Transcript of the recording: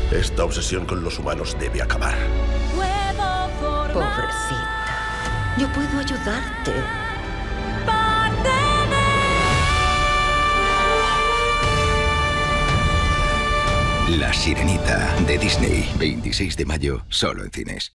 Esta obsesión con los humanos debe acabar. Pobrecita. Yo puedo ayudarte. La Sirenita de Disney, 26 de mayo, solo en cines.